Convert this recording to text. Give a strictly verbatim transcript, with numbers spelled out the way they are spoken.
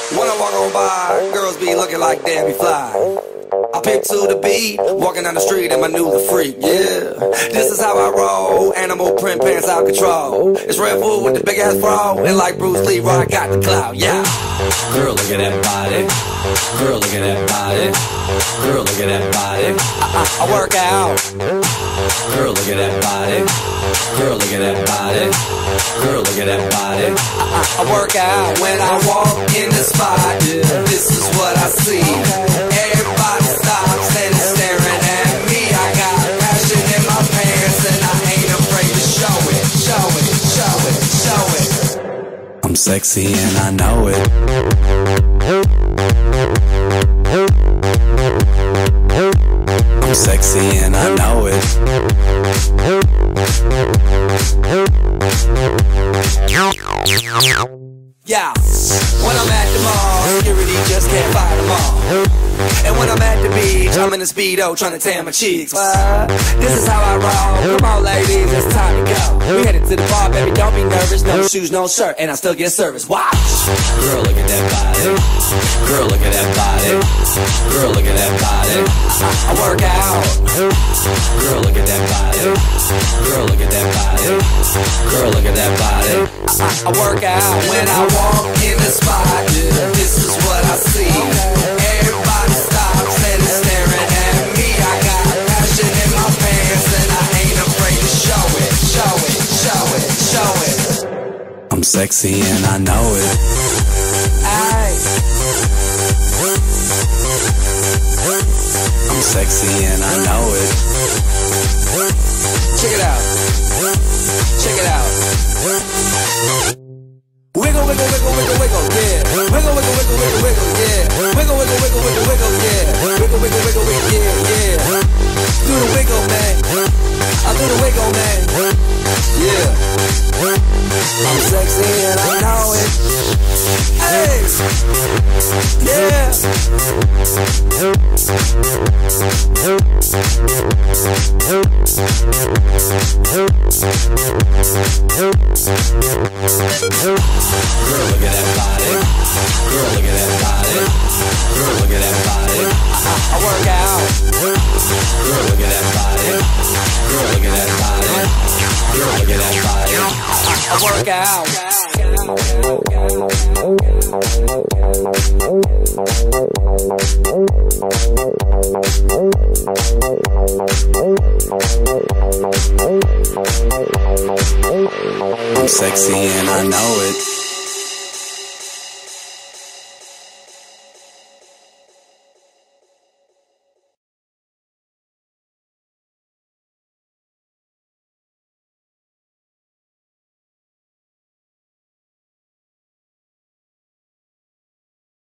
When I walk on by, girls be looking like Debbie Fly. I pick to the beat, walking down the street in my new the freak, yeah. This is how I roll, animal print pants out control. It's Red Bull with the big ass bra, and like Bruce Lee, I got the clout, yeah. Girl, look at that body. Girl, look at that body. Girl, look at that body. I, I, I work out. Girl, look at that body. Girl, look at that body. Girl, look at that body. I, I, I work out when I walk in the spot. This is what I see. Everybody stops and is staring at me. I got passion in my pants and I ain't afraid to show it, show it, show it, show it. I'm sexy and I know it. I'm sexy and I know it. Yeah, when I'm at the mall, security just can't fight them all. And when I'm at the beach, I'm in a Speedo trying to tan my cheeks. What? This is how I roll. Come on, ladies, it's time to go. We headed to the bar, baby, don't be nervous. No shoes, no shirt, and I still get service. Watch. Girl, look at that body. Girl, look at that body. Girl, look at that body. I, I work out. Girl, look at that body. Girl, look at that body. Girl, look at that body. I, I work out when I walk in the spot. This is what I see. Everybody stops and is staring at me. I got passion in my pants and I ain't afraid to show it, show it, show it, show it. I'm sexy and I know it. Aye. I'm sexy and I know it. Check it out. Check it out. Wiggle, wiggle, wiggle, wiggle, wiggle, yeah. Wiggle, wiggle, wiggle, wiggle, wiggle, yeah. Wiggle, wiggle, wiggle, wiggle, wiggle, yeah. Wiggle, wiggle, wiggle, wiggle, yeah, yeah. Do the wiggle, man. I do the wiggle, man. Yeah. I'm sexy and I know it. Hey. Yeah. Girl, look at that body. Girl, look at that body. Girl, look at that body. I, I work out. Girl, look at that body. Girl, look at that body. Girl, look at that body. I, I work out. I'm sexy and I know it.